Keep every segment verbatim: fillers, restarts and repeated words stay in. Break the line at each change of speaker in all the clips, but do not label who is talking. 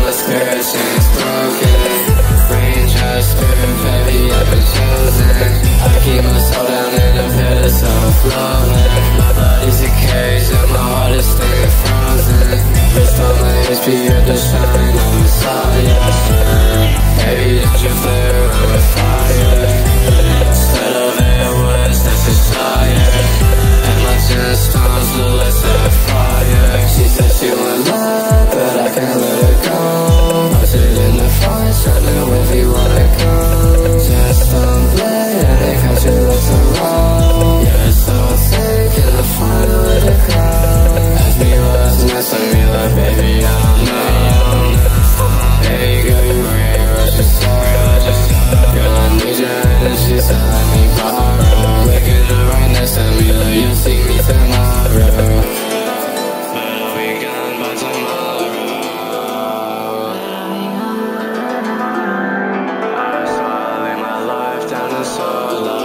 my spirit chains broken. Brain just spirit heavy, I've been chosen. I keep my soul down in a pit of self-loathing. My body's a cage and my heart is staying frozen. Restore my H P at the shine on the fire. Baby, don't you flare around with fire. Instead of air words, that's a fire. And my gemstones look like set fire. She said she want love, but I can't let her go. Watch it in the forest, running with you wanna go. Just don't play, and they catch you like some roll. You're so sick, and I'm fine with a crowd. Ask me what's next, I me like, baby, I don't know. Hey girl, you ain't rush your sorrow. Girl, I need your energy, so let me borrow. Waking up right next to me, like you'll see me tomorrow. But I'll be gone by tomorrow. So I lay my life down to solo.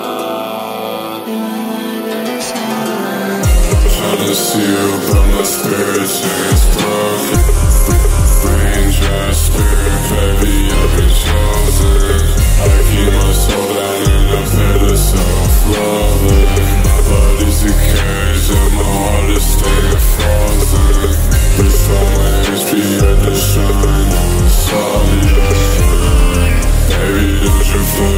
Tryna see you, but my spirit chains broken. Brain dry, spirit heavy, I've been chosen. I keep my soul down in a pit of self-loathing. My body's a cage and my heart is staying frozen. Restore my H P at the shrine of Messiah. Baby, don't you feel